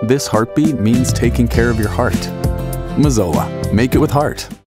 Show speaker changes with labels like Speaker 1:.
Speaker 1: This heartbeat means taking care of your heart. Mazola, make it with heart.